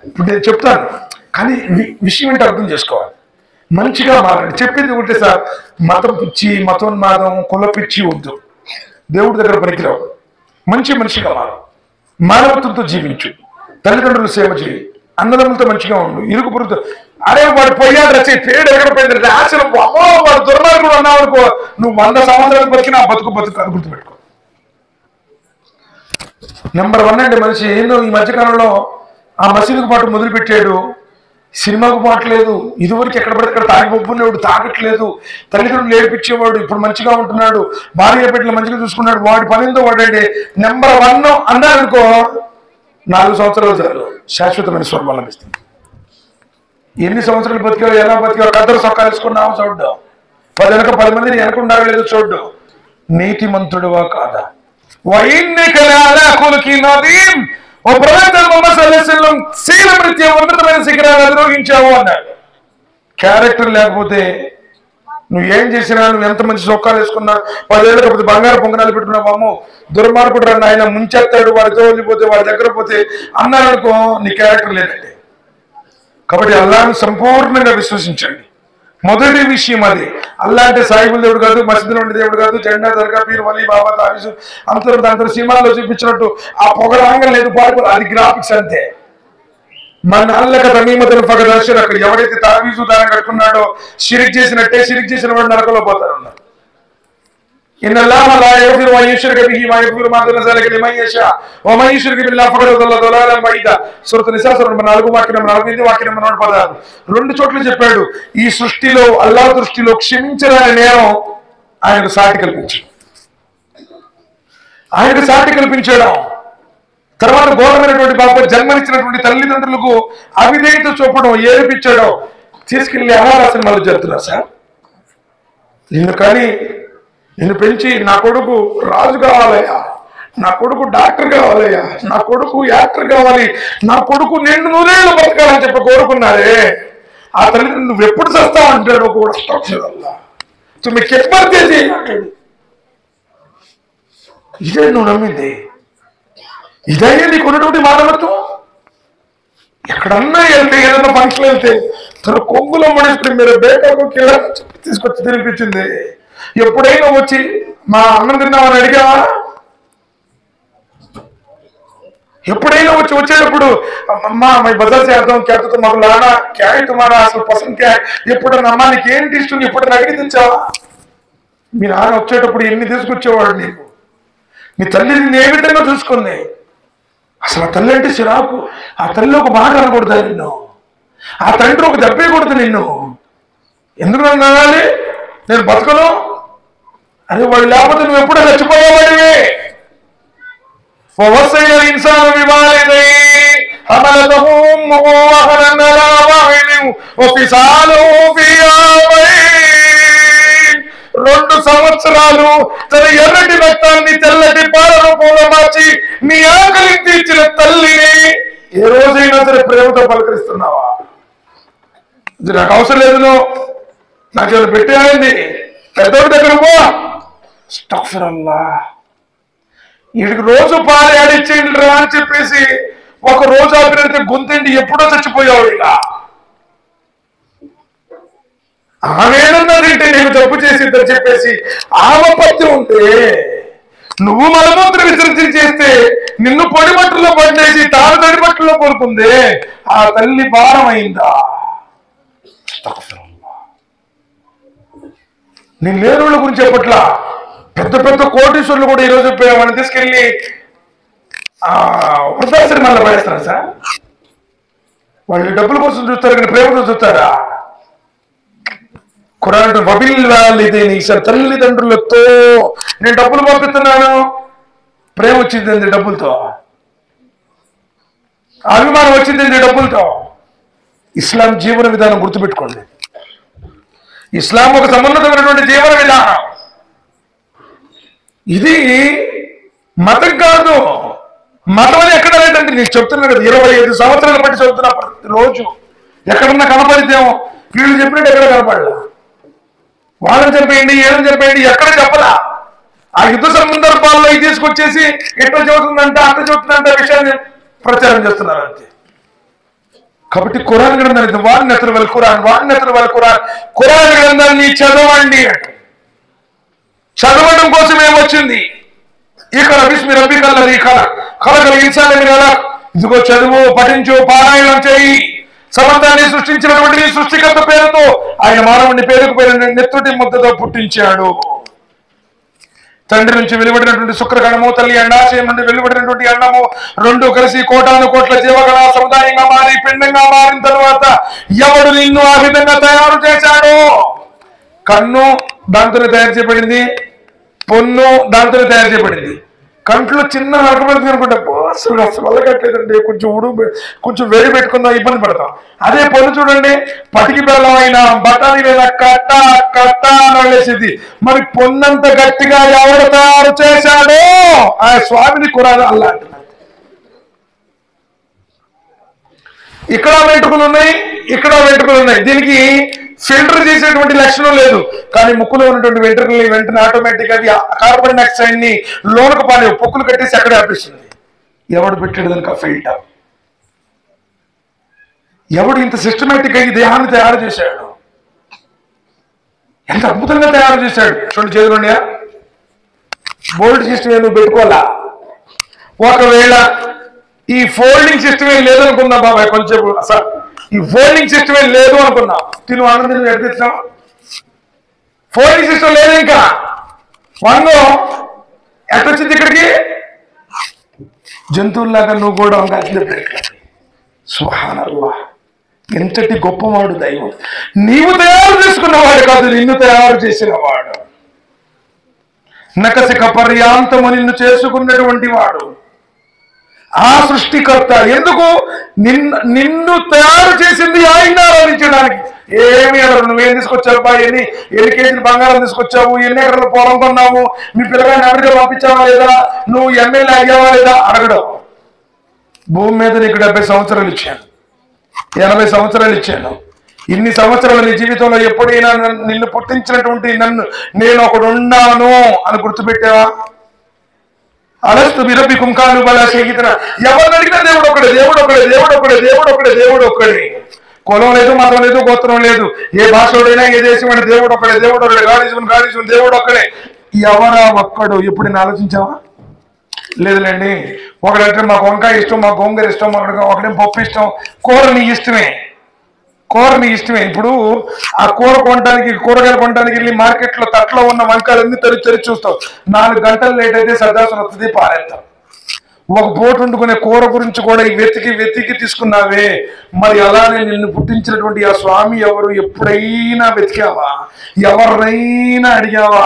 ఇప్పుడు నేను చెప్తాను, కానీ విషయం ఏంటో అర్థం చేసుకోవాలి. మంచిగా మారండి. చెప్పింది ఒకటే సార్, మతం పిచ్చి, మతోన్మాదం, కుల పిచ్చి వద్దు, దేవుడి దగ్గర పనికిరావు. మనిషిగా మారు, మానవత్వంతో జీవించు, తల్లిదండ్రులు సేవ చేయి, అన్నదమ్ములతో మంచిగా ఉండు, ఇరుగు పొరుగుతో. అరే వాడు పోయాడు రచే పేరు ఎక్కడ పోయింది ఆశలు, అమ్మో వాడు దుర్మార్గుడు అన్నావు అనుకో, నువ్వు 100 సంవత్సరాలు బతికినా బతుకు అని గుర్తుపెట్టుకో. నెంబర్ 1 అంటే మనిషి ఏందో ఈ మధ్యకాలంలో ఆ మసీదుకు పాటు మొదలుపెట్టాడు, సినిమాకు పాటలేదు. ఇదివరకు ఎక్కడ పడితే అక్కడ తాగిపోబునేవాడు, తాగట్లేదు, తల్లిదండ్రులు ఏడిపించేవాడు, ఇప్పుడు మంచిగా ఉంటున్నాడు, భార్య బిడ్డలు మంచిగా చూసుకున్నాడు. వాడి పనితో వాడండి నెంబర్ 1 అన్నారనుకో, 4 సంవత్సరాలు చాలు శాశ్వతమైన స్వర్గం లభిస్తుంది. ఎన్ని సంవత్సరాలు బతికావు, ఎలా బతికావు, కద్దరు సొక్కా వేసుకున్నావు చూడ్డం, 10 వెనక 10 మందిని వెనకుండారో లేదో చూడ్డం. నీతిమంతుడువా కాదా? ఓ ప్రవక్త ముహమ్మద్ సల్లల్లాహు అలైహి వసల్లం శీలమృత్యం ఉన్నతమైన శిఖరాలు అధిరోహించావు అన్నాడు. క్యారెక్టర్ లేకపోతే నువ్వు ఏం చేసినా, నువ్వు ఎంత మంచి చొక్కాలు వేసుకున్నా, 10 ఏళ్ళ కాకపోతే బంగారు పొంగనాలు పెట్టుకున్నావు, అమ్మో దుర్మార్గుడు రండి ఆయన ముంచేస్తాడు, వాడితో వెళ్ళిపోతే వాడి దగ్గర పోతే అన్నారనుకో, నీ క్యారెక్టర్ లేదండి. కాబట్టి అల్లాహ్ను సంపూర్ణంగా విశ్వసించండి. మొదటి విషయం అది. అల్లా అంటే సాయిబుల్ దేవుడు కాదు, మసీదులో ఉండే దేవుడు కాదు, జెండా దర్గా పీర్ వలీ బాబా తావిజు అంతరు సినిమాల్లో చూపించినట్టు ఆ పొగరాంగం లేదు, పాడుకోరు, అది గ్రాఫిక్స్ అంతే. మన అల్లక తమీమతులు ఫగదర్శన, అక్కడ ఎవరైతే తావీజు దానం కట్టుకున్నాడో షిరిక్ చేసినట్టే, షిరిక్ చేసిన వాడు నరకంలో పోతారు. ఇన్నల్లాహ లా యగ్ఫిరు అన్ యుశ్రక బిహి వ యగ్ఫిరు మా దూన జాలిక లిమన్ యషా వ మన్ యుశ్రిక్ బిల్లాహి ఫఖద్ దల్ల దలాలన్ బయీదా. సూరత్ నిసా సూర 4 వాక్యం 48 వాక్యం 116. 2 చోట్ల చెప్పాడు, ఈ సృష్టిలో అల్లాహ్ దృష్టిలో క్షమించరాని నేరం ఆయనకు సాటి కల్పించడం. తర్వాత ఘోరమైనటువంటి బాబు జన్మనిచ్చినటువంటి తల్లిదండ్రులకు అవిధేయత చూపడం, ఏడిపించడం, తీసుకెళ్లి అనాథాశ్రమాలు జరుగుతున్నారు సార్. నిన్ను పెంచి నా కొడుకు రాజు కావాలయ్యా, నా కొడుకు డాక్టర్ కావాలయ్యా, నా కొడుకు యాక్టర్ కావాలి, నా కొడుకు 100 బతకాలని చెప్పి కోరుకున్నారే, ఆ తల్లిదండ్రులు నువ్వు ఎప్పుడు చేస్తావు అంటాడు కూడా. మీకు ఎప్పటి అంటాడు. ఇదే నువ్వు నమ్మింది, ఇదే నీకు ఉన్నటువంటి మానవత్వం. ఎక్కడన్నా వెళ్తే, ఏదన్నా ఫంక్షన్ వెళ్తే తన కొంగులో మనిషి మీరు బేకకు తీసుకొచ్చి తినిపించింది. ఎప్పుడైనా వచ్చి మా అన్నం తిన్నామని అడిగావా? ఎప్పుడైనా వచ్చేటప్పుడు అమ్మా మై బజార్ చేద్దాం, క్యాతో మాకు లానా క్యాయ్ తుమారా అసలు పసంద్ క్యాయ్, ఎప్పుడన్నా అమ్మా నీకు ఏంటి ఇష్టం, ఎప్పుడన్నా అడిగి తెచ్చావా? మీ నాన్న వచ్చేటప్పుడు ఎన్ని తీసుకొచ్చేవాడు నీకు? నీ తల్లి నిన్ను ఏ విధంగా చూసుకుంది? అసలు ఆ తల్లి అంటే చిరాకు. ఆ తల్లి ఒక మాట అనకూడదు నిన్ను, ఆ తండ్రి ఒక దెబ్బేయకూడదు నిన్ను. ఎందుకు నన్ను అనాలి? నేను బతకను. అరే వాడు లేకపోతే నువ్వు ఎప్పుడో చచ్చిపోయేవాడివి. ఇన్సాన్ حملته أمه وهنا على وهن وفصاله في عامين. 2 సంవత్సరాలు తన ఎర్రటి రక్తాన్ని తెల్లటి పాల రూపంలో మార్చి నీ ఆకలిని తీర్చిన తల్లిని ఏ రోజైనా సరే ప్రేమతో పలకరిస్తున్నావా? ఇది నాకు అవసరం లేదు, నాకు ఏమైనా పెట్టేయండి, పెద్దోడి దగ్గర పో. అస్తగ్ఫిరుల్లాహ్. వీడికి రోజు పాలు ఆడిచ్చేయండి రా అని చెప్పేసి ఒక రోజు ఆపినైతే గొంతండి ఎప్పుడో చచ్చిపోయావు. ఇక ఆమెనన్నదంటే నేను తప్పు చేసిందని చెప్పేసి ఆమపత్తి ఉంటే నువ్వు మలమూత్ర విసర్జన చేస్తే నిన్ను పొడి బట్టల్లో పడినేసి తాను తడి బట్టల్లో కోరుకుందే ఆ తల్లి భారం అయిందా? నేను లేరుళ్ళ గురించి చెప్పట్లా, పెద్ద పెద్ద కోటీశ్వరులు కూడా ఈరోజు మనం తీసుకెళ్ళి వృద్ధాశ్రమాల్లో పడేస్తారు సార్. వాళ్ళు డబ్బుల కోసం చూస్తారు కానీ ప్రేమతో చూస్తారా? ఖురాన్ వబిల్వాలిదైని, తల్లిదండ్రులతో నేను డబ్బులు పంపిస్తున్నాను, ప్రేమ వచ్చింది డబ్బులతో, అభిమానం వచ్చింది డబ్బులతో. ఇస్లాం జీవన విధానం గుర్తుపెట్టుకోండి. ఇస్లాం ఒక సమున్నతమైనటువంటి జీవన విధానం. ఇది మతం కాదు. మతం అని ఎక్కడ లేదంటే నేను చెప్తున్నా కదా, 25 సంవత్సరాల బట్టి చెప్తున్నా. ప్రతిరోజు ఎక్కడన్నా కనపడితేమో వీళ్ళు చెప్పినట్టు ఎక్కడ కనపడలా. వాళ్ళని చెప్పేయండి, ఏదని చెప్పేయండి, ఎక్కడ చెప్పలా. ఆ యుద్ధ సందర్భాల్లో ఇది తీసుకొచ్చేసి ఎట్లా చెబుతుందంటే అట్లా చెబుతుందంటే విషయాన్ని ప్రచారం చేస్తున్నారు అంతే. కాబట్టి ఖురాన్ గ్రంథాన్ని వాన్నతులు వల్ ఖురాన్ ఖురాన్ గ్రంథాన్ని చదవండి. చదవడం కోసం ఏమొచ్చింది? ఇకరా బిస్మి రబ్బికల్ లదీ ఖలకల్ ఇన్సాన మిన్ అలక్. ఇదిగో చదువు, పఠించు, పారాయణం చేయి. సమస్తాన్ని సృష్టించినటువంటి సృష్టికర్త పేరుతో ఆయన మానవుని పేరుకు నెత్తుటి ముద్దతో పుట్టించాడు. తండ్రి నుంచి వెలువడినటువంటి శుక్రకణము, తల్లి అండాశయం నుండి వెలువడినటువంటి అన్నము రెండు కలిసి కోటాను కోట్ల జీవగణ సముదాయంగా మారి పిండంగా మారిన తర్వాత ఎవడు నిన్ను ఆ విధంగా తయారు చేశాడో? కన్ను దాంతోనే తయారు చేయబడింది, పొన్ను దాంతోనే తయారు చేయబడింది. కంట్లో చిన్న నరకబడి అనుకుంటా అసలు వల్ల కట్టలేదండి, కొంచెం వేడి పెట్టుకుందాం, ఇబ్బంది పడతాం. అదే పొన్ను చూడండి, పటికి బెల్లమైన బఠానీ మీద కట్ట కట్ట అనేసింది. మరి పొన్నంత గట్టిగా ఎవరు తయారు చేశాడో ఆ స్వామిని ఖురాన్ అల్లా అంటున్నారు. ఇక్కడ వెంట్రుకలు ఉన్నాయి, ఇక్కడ వెంట్రుకలు ఉన్నాయి. దీనికి ఫిల్టర్ చేసేటువంటి లక్షణం లేదు. కానీ ముక్కులో ఉన్నటువంటి వెంట్రుకల్ని వెంటనే ఆటోమేటిక్ గా కార్బన్ డైఆక్సైడ్ ని లోనకు పానే పొక్కులు కట్టేసి అక్కడే ఆపిస్తుంది. ఎవడు పెట్టాడు దానికి ఆ ఫిల్టర్? ఎవడు ఇంత సిస్టమేటిక్ గా ఈ దేహాన్ని తయారు చేశాడు? ఎంత అద్భుతంగా తయారు చేశాడు చూడండి. చేతులుండే బోల్ట్ సిస్టమ్ నువ్వు పెట్టుకోవాలా? ఒకవేళ ఈ ఫోల్డింగ్ సిస్టమే లేదనుకుందాం బాబాయ్, కొంచెం సార్ ఈ ఫోల్డింగ్ సిస్టమే లేదు అనుకున్నాం, తిను ఆనందం ఎడతీస్తాం. ఫోల్డింగ్ సిస్టమ్ లేదు, ఇంకా వంగో ఎట్టొచ్చింది ఇక్కడికి? జంతువుల్లాగా నువ్వు కూడా సుబ్హానల్లాహ్. ఎంతటి గొప్పవాడు దైవం! నీవు తయారు చేసుకున్నవాడు కాదు, నిన్ను తయారు చేసిన వాడు. నకసిక పర్యాంతము నిన్ను చేసుకున్నటువంటి వాడు ఆ సృష్టికర్త. ఎందుకు? నిన్ను తయారు చేసింది ఆయన ఆరాధించడానికి. ఏమి అడగరు. నువ్వేం తీసుకొచ్చావు బా, ఎన్ని కేజీలు బంగారం తీసుకొచ్చావు, ఎన్ని ఎకరాలు పొలం కొన్నావు, మీ పిల్లగాన్ని అమెరికా పంపించావా లేదా, నువ్వు ఎమ్మెల్యే అయ్యావా లేదా అడగడం. భూమి మీద నీకు 70 సంవత్సరాలు ఇచ్చాను, 80 సంవత్సరాలు ఇచ్చాను. ఇన్ని సంవత్సరాలు నీ జీవితంలో ఎప్పుడైనా నిన్ను పుట్టించినటువంటి నేను ఒకడున్నాను అని గుర్తుపెట్టావా? అలస్తు బిరబ్బికుం కాలు బలా షహీదునా. ఎవరిని అడిగినా దేవుడు ఒక్కడే, దేవుడు ఒక్కడే, దేవుడు ఒక్కడే, దేవుడు ఒక్కడే, దేవుడు ఒక్కడే. కులం లేదు, మతం లేదు, గోత్రం లేదు, ఏ భాషోడైనా ఏ దేశం అయినా దేవుడు ఒక్కడే, దేవుడు ఒక్కడే, గాడిజున్ దేవుడు ఒక్కడే. ఎవరా ఒక్కడు? ఎప్పుడు నేను ఆలోచించావా? లేదులేండి. ఒకడంటే మాకు వంకాయ ఇష్టం, మాకు గోంగూర ఇష్టం, ఒకడేం పప్పు ఇష్టం. కూర నీ ఇష్టమే, కూర నీ ఇష్టమే. ఇప్పుడు ఆ కూరగాయలు కొనడానికి వెళ్ళి మార్కెట్లో తట్లో ఉన్న వంకాయలన్నీ తెరిచి చూస్తావు. 4 గంటలు లేట్ అయితే సర్దాసన వస్తుంది, పారేస్తాం. ఒక పూట వండుకునే కూర గురించి కూడా వెతికి తీసుకున్నావే. మరి అలానే నిన్ను పుట్టించినటువంటి ఆ స్వామి ఎవరు? ఎప్పుడైనా వెతికావా? ఎవరినైనా అడిగావా?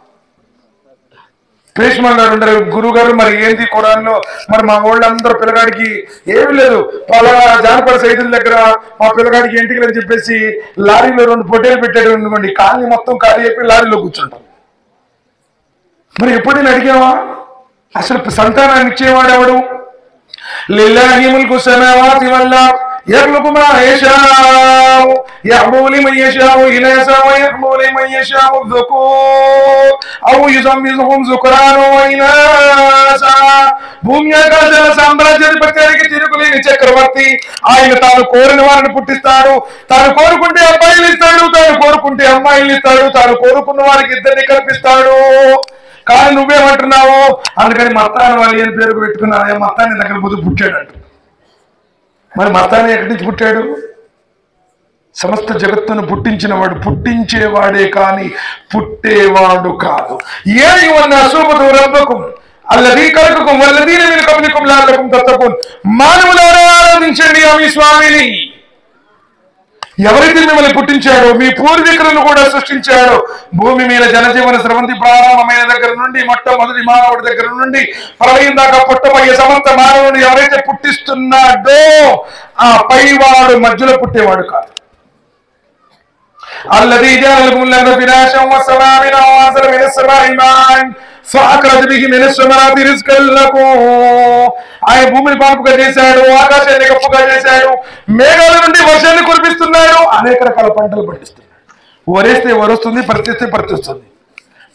భీష్మ గారు ఉంటారు, గురువు గారు మరి ఏంది ఖురాన్లో, మరి మా వాళ్ళందరూ పిల్లగాడికి ఏమి లేదు, పలానా జానపద సైదుల దగ్గర మా పిల్లగాడికి ఇంటికి అని చెప్పేసి లారీలో 2 పొట్టేలు పెట్టాడు అనుకోండి, కాళ్ళని మొత్తం ఖాళీ చెప్పి లారీలో కూర్చుంటాం. మరి ఎప్పుడైనా అడిగావా? అసలు సంతానాన్ని ఇచ్చేవాడు ఎవడు? లిల్లాహి ముల్కు సమావాతి వల్ అర్ద్ యఖ్లుకు మా యషాఉ యహబు లిమన్ యషాఉ ఇనాసా వ యహబు లిమన్ యషాఉ ذుకూర్ ఔ యుజమ్మిజుహుం ذుక్రానా వ ఇనాసా. భూమి ఆకాశాల సామ్రాజ్యాధిపత్యానికి తిరుగులేని చక్రవర్తి ఆయన. తాను కోరిన వారిని పుట్టిస్తాడు, తాను కోరుకుంటే అబ్బాయిలు ఇస్తాడు, తాను కోరుకుంటే అమ్మాయిలు ఇస్తాడు, తాను కోరుకున్న వారికి ఇద్దరిని కల్పిస్తాడు. కానీ నువ్వేమంటున్నావు? అందుకని మత్తాన్ని వాళ్ళు ఏం పేరు పెట్టుకున్నావు? మత్తాన్ని దగ్గర ముందు పుట్టాడంట. మరి మత్తాన్ని ఎక్కడి నుంచి పుట్టాడు? సమస్త జగత్తును పుట్టించిన వాడు, పుట్టించేవాడే కానీ పుట్టేవాడు కాదు. ఏ యువన్న అశోభతో రబ్బకం అల్లదీ కలకం వల్లదీన మిన్ కబ్లికుం లఅల్లకుం తత్తఖూన్. మానవులారా ఆరాధించండి ఆ మీ స్వామిని. ఎవరైతే మిమ్మల్ని పుట్టించాడో మీ పూర్వీకులను కూడా సృష్టించాడో. భూమి మీద జనజీవన స్రవంతి ప్రారంభమైన దగ్గర నుండి, మొట్టమొదటి మానవుడి దగ్గర నుండి ప్రళయం దాకా పుట్టబోయే సమస్త మానవుని ఎవరైతే పుట్టిస్తున్నాడో ఆ పైవాడు మధ్యలో పుట్టేవాడు కాదు. అల్లదీ జఅలకుం లర్ద ఫిరాషం వస్సమాఅ బినాఅ వఅంజల మినస్ సమాఇ మాఅన్ ఫఅఖ్రజ బిహి మినస్ సమరాతి రిజ్కన్ లకుం. ఆయన భూమిని పాపుగా చేశాడు, ఆకాశాన్ని కప్పుగా చేశాడు, మేఘాల నుండి వర్షాన్ని కురిపిస్తున్నాడు, అనేక రకాల పంటలు పండిస్తున్నాడు. వరేస్తే వరొస్తుంది, పరిచేస్తే పరిచేస్తుంది.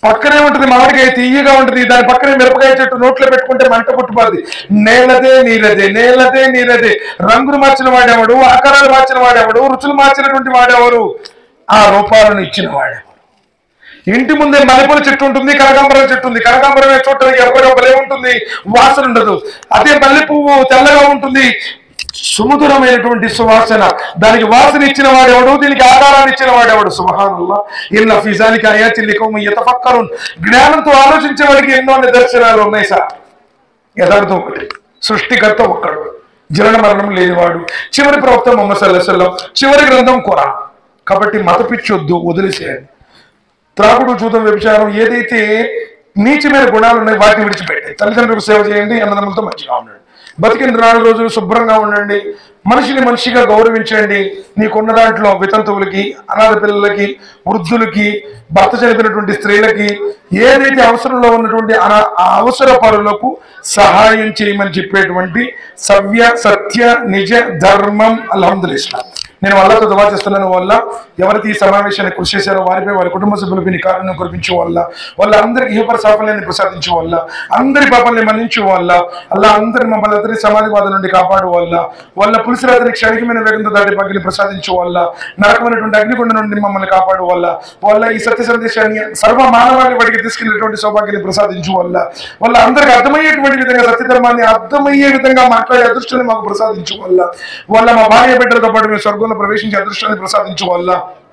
పక్కనే ఉంటుంది మామిడికాయ తీయగా ఉంటుంది, దాని పక్కనే మిరపకాయ చెట్టు నోట్లో పెట్టుకుంటే మంట పుట్టుపోద్ది. నేలదే నీరదే, నేలదే నీరదే. రంగులు మార్చిన వాడేవాడు, ఆకారాలు మార్చిన వాడేవాడు, రుచులు మార్చినటువంటి వాడేవారు, ఆ రూపాలను ఇచ్చిన వాడేవాడు. ఇంటి ముందే మల్లెపూల చెట్టు ఉంటుంది, కనకాంబరం చెట్టు ఉంది. కనకాంబరం చూడటానికి ఎవరొకలే ఉంటుంది, వాసన ఉండదు. అదే మల్లె పువ్వు తెల్లగా ఉంటుంది, సుమధురమైనటువంటి సువాసన. దానికి వాసన ఇచ్చిన వాడేవాడు, దీనికి ఆకారాన్ని ఇచ్చిన వాడేవాడు. సుబ్హానల్లాహ్. ఇన్న ఫీ జాలిక ఆయాతిన్ లికౌమిన్ యతఫక్కరున్. జ్ఞానంతో ఆలోచించే వాడికి ఎన్నో నిదర్శనాలు ఉన్నాయి సార్. యథార్థం ఒకటి, సృష్టికర్త ఒక్కడు, జనన మరణం లేనివాడు, చివరి ప్రవక్త ముహమ్మద్ సల్లల్లాహు అలైహి వసల్లం, చివరి గ్రంథం ఖురాన్. కాబట్టి మత పిచ్చొద్దు, వదిలేసేయండి. త్రాగుడు, చూతం, వ్యభిచారం, ఏదైతే నీచమైన గుణాలు ఉన్నాయి వాటిని విడిచిపెట్టాయి. తల్లిదండ్రులకు సేవ చేయండి, అన్నదమ్ములతో మంచిగా ఉండండి, బతికిన 4 రోజులు శుభ్రంగా ఉండండి, మనిషిని మనిషిగా గౌరవించండి. నీకున్న దాంట్లో వితంతువులకి, అనాథ పిల్లలకి, వృద్ధులకి, భర్త చనిపోయినటువంటి స్త్రీలకి, ఏదైతే అవసరంలో ఉన్నటువంటి అవసర పరులకు సహాయం చేయమని చెప్పేటువంటి సవ్య సత్య నిజ ధర్మం అల్హమ్దులిల్లాహ్. నేను వాళ్ళతో దువా చేస్తున్నాను. వల్ల ఎవరైతే ఈ సమావేశాన్ని కృషి చేశారో వారిపై, వారి కుటుంబ సభ్యులపై నీ కారుణ్యం కురిపించే వల్ల, వాళ్ళందరికీ ఇహపర సాఫల్యాన్ని ప్రసాదించే వల్ల, అందరి పాపాలని మన్నించే వల్ల, అల్లా అందరి మమ్మల్ని అందరి సమాధివాద నుండి కాపాడు వల్ల, వాళ్ళ పులిసిరాత్రి క్షణికమైన వేగంతో దాటి పగిలి ప్రసాదించే వల్ల, నరకమైనటువంటి అగ్నిగుండ నుండి మమ్మల్ని కాపాడు వల్ల, వాళ్ళ ఈ సత్య సందేశాన్ని సర్వ మానవాళి వాడికి తీసుకెళ్లేటువంటి సౌభాగ్యాన్ని ప్రసాదించు వల్ల, వాళ్ళ అందరికి అర్థమయ్యేటువంటి విధంగా సత్యధర్మాన్ని అర్థమయ్యే విధంగా మాట్లాడే అదృష్టాన్ని మాకు ప్రసాదించు వల్ల, వాళ్ళ మా భార్య బిడ్డలతో పాటు మేము స్వర్గంలో ప్రవేశించే అదృష్టాన్ని ప్రసాదించు వల్ల,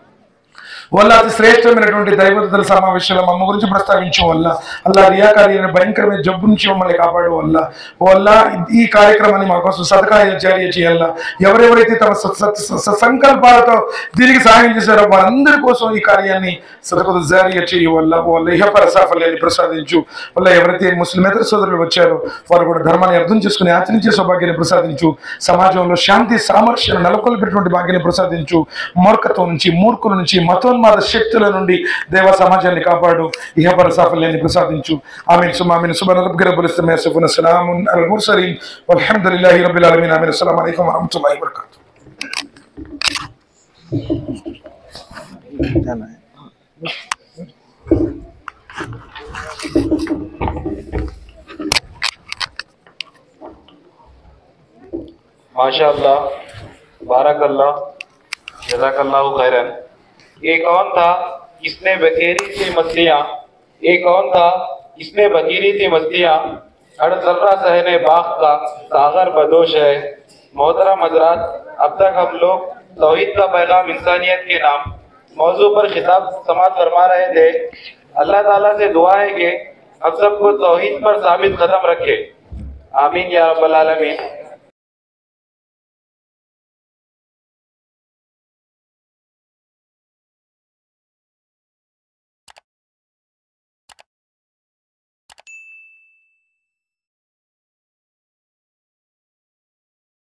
వాళ్ళ అతి శ్రేష్టమైనటువంటి దైవతల సమావేశాలు మమ్మ గురించి ప్రస్తావించే వల్ల, అల్లా రియాకారి అనే భయంకరమైన జబ్బు నుంచి మమ్మల్ని కాపాడు వల్ల ఈ కార్యక్రమాన్ని మా కోసం సదకా జారీ చేయాల. ఎవరెవరైతే తమ సంకల్పాలతో దీనికి సహాయం చేశారో వారందరి కోసం ఈ కార్యాన్ని సదకా జారీ చేయ వాళ్ళ ఇహపర సాఫల్యాన్ని ప్రసాదించు వల్ల, ఎవరైతే ముస్లిమేతర సోదరులు వచ్చారో వారు కూడా ధర్మాన్ని అర్థం చేసుకుని ఆచరించే సౌభాగ్యాన్ని ప్రసాదించు. సమాజంలో శాంతి సామర్థ్యాన్ని నెలకొల్పేటువంటి భాగ్యాన్ని ప్రసాదించు. మూర్ఖత్వం నుంచి, మూర్ఖుల నుంచి, మతోన్మాద శక్తుల నుండి దేవ సమాజాన్ని కాపాడు. ఇహపర సాఫల్యాన్ని ప్రసాదించు. ఆమీన్ సుమ్మా ఆమీన్. సుబ్హాన రబ్బిక రబ్బిల్ ఇజ్జతి అమ్మా యసిఫూన్, సలామున్ అలల్ ముర్సలీన్, వల్హమ్దులిల్లాహి రబ్బిల్ ఆలమీన్. ఆమీన్. అస్సలాము అలైకుం వరహ్మతుల్లాహి వబరకాతుహు. माशाअल्लाह, बारकल्लाह, जज़ाकल्लाहु खैरन। ये कौन था इसने बखेरी थी मछलियाँ, ये कौन था इसने बखेरी थी मछलियाँ, हर जर्रा सहने बाग का सागर बदोश है। मोहतरम हज़रात, अब तक हम लोग तौहीद का पैगाम इंसानियत के नाम मौजू पर खिताब समाअत फरमा रहे थे। अल्लाह ताला से दुआ है कि हम सबको तौहीद पर साबित कदम रखे। आमीन या रब्बल आलमीन।